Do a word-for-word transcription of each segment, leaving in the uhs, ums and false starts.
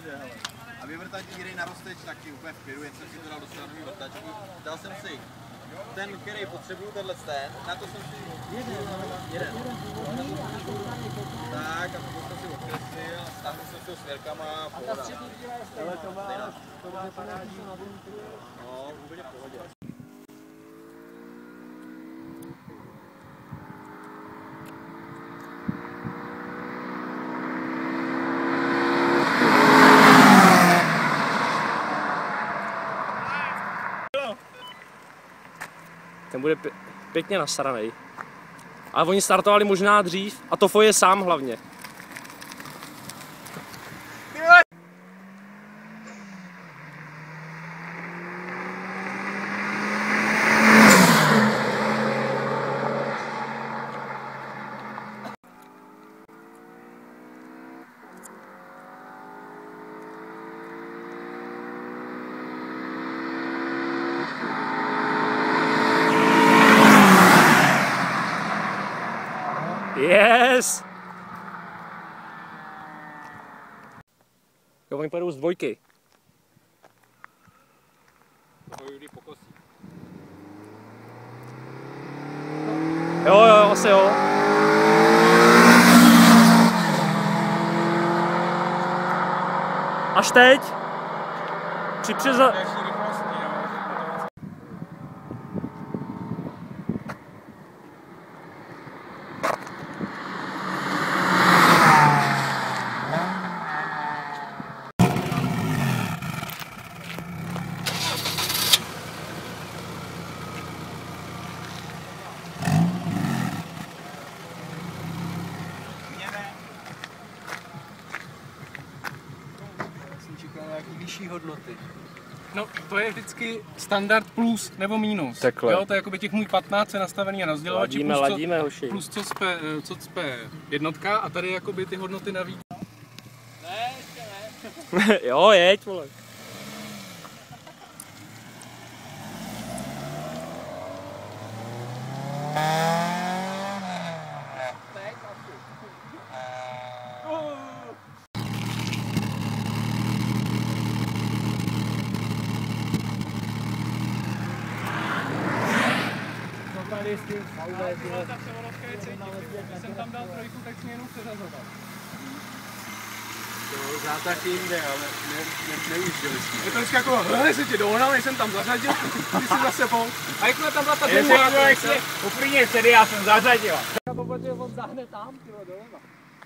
A vyvrtač Jiry na rozteč taky úplně v klidu, jen jsem si to dal do stranový vrtačky. Dal jsem si ten, který potřebuju, tenhle ten, na to jsem si jeden. Tak a to jsem si odkreslil a stáhl jsem si ho svěrkama a pohoda. Ale to má, to má parádní. No, úplně v pohodě. Ten bude pěkně nasranej. Ale oni startovali možná dřív a to je sám hlavně. Yes! Jo, oni pojedou z dvojky. Jo, jo, asi jo. Až teď? Při přeza... Vyšší hodnoty. No, to je vždycky standard plus nebo minus. Takhle. Jo, to je jakoby těch můj patnáct je nastavený na rozdělovači. Ladíme, plus, ladíme, co, hoši. plus co cpe, co cpe jednotka a tady jakoby ty hodnoty navíc. Ne, ještě ne. Jo, jeď, vole. Ta převodovka je cítit, když jsem tam dal trojku, tak jsem jenom přeřazoval. To zátah jinde, ale ne, ne, neužili jsme. Je to vždycky jako, hele, jsi tě dohnal, než jsem tam zařadil, ty jsi zase pol. A jakmile tam byla ta dlouhá, tak se... Úplně tedy já jsem zařadil. Já protože on záhne tam, tyhle, doleva.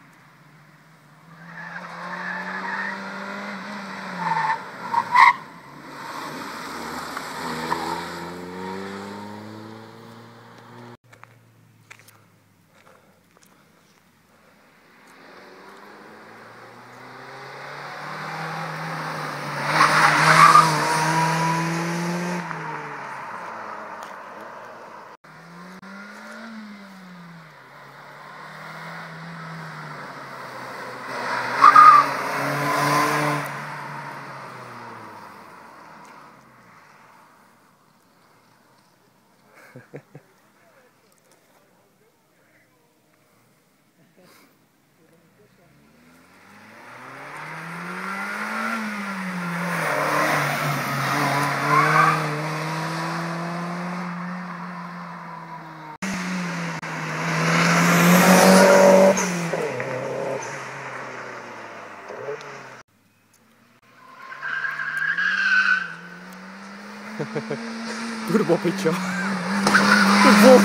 Turbo pičo. Turbo.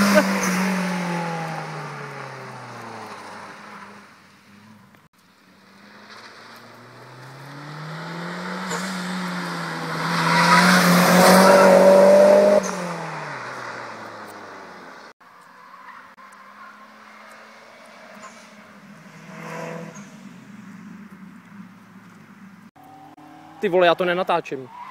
Ty vole, já to nenatáčím.